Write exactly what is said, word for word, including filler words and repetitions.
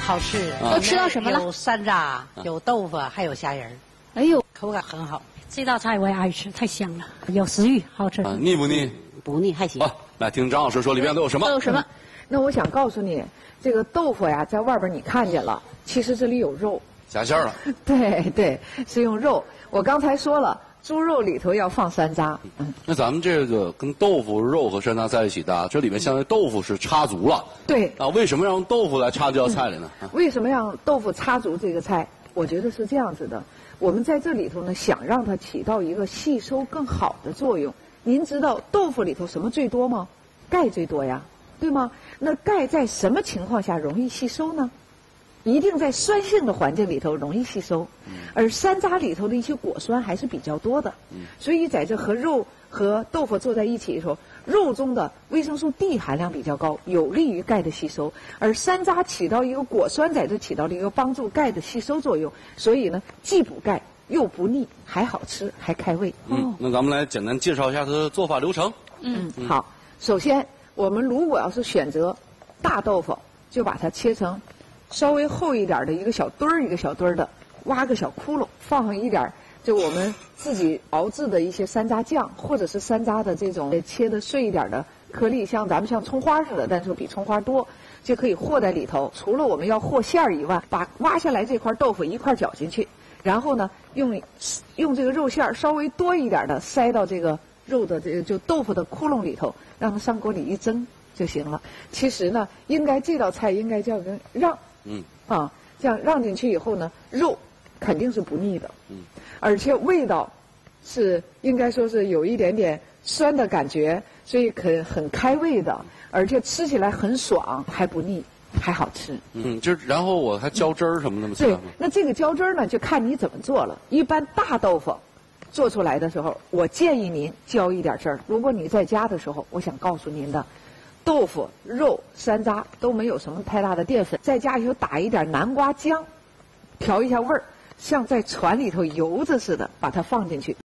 好吃。 都吃到什么了？ 有山楂，有豆腐，还有虾仁。 哎呦， 口感很好。 这道菜我也爱吃，太香了，有食欲，好吃。 啊，腻不腻？ 不腻，还行。 啊，来听张老师说里面都有什么？ 都有什么？ 那我想告诉你，这个豆腐呀，在外边你看见了，其实这里有肉。 夹馅了。 对对，是用肉。我刚才说了，猪肉里头要放山楂。 嗯，那咱们这个跟豆腐、肉和山楂在一起的，这里面相当于豆腐是插足了。 对。 啊，为什么要用豆腐来插这道菜里呢？ 嗯、为什么让豆腐插足这个菜？我觉得是这样子的，我们在这里头呢，想让它起到一个吸收更好的作用。您知道豆腐里头什么最多吗？钙最多呀，对吗？那钙在什么情况下容易吸收呢？一定在酸性的环境里头容易吸收，而山楂里头的一些果酸还是比较多的，所以在这和肉和豆腐做在一起的时候，肉中的维生素 D 含量比较高，有利于钙的吸收，而山楂起到一个果酸在这起到了一个帮助钙的吸收作用，所以呢，既补钙又不腻，还好吃，还开胃。 嗯，那咱们来简单介绍一下它的做法流程。 嗯，好，首先我们如果要是选择大豆腐，就把它切成稍微厚一点的一个小墩儿一个小墩儿的，挖个小窟窿，放上一点就我们自己熬制的一些山楂酱，或者是山楂的这种切的碎一点的颗粒，像咱们像葱花似的，但是比葱花多，就可以和在里头。除了我们要和馅儿以外，把挖下来这块豆腐一块搅进去，然后呢，用用这个肉馅儿稍微多一点的塞到这个肉的这个就豆腐的窟窿里头，让它上锅里一蒸就行了。其实呢，应该这道菜应该叫个让。嗯啊，这样让进去以后呢，肉肯定是不腻的，嗯，而且味道是应该说是有一点点酸的感觉，所以可很开胃的，而且吃起来很爽，还不腻，还好吃。 嗯，就然后我还浇汁儿什么的吗？ 对，那这个浇汁儿呢，就看你怎么做了。一般大豆腐做出来的时候，我建议您浇一点汁儿。如果你在家的时候，我想告诉您的。豆腐、肉、山楂都没有什么太大的淀粉，再加以后打一点南瓜浆，调一下味儿，像在船里头游着似的，把它放进去。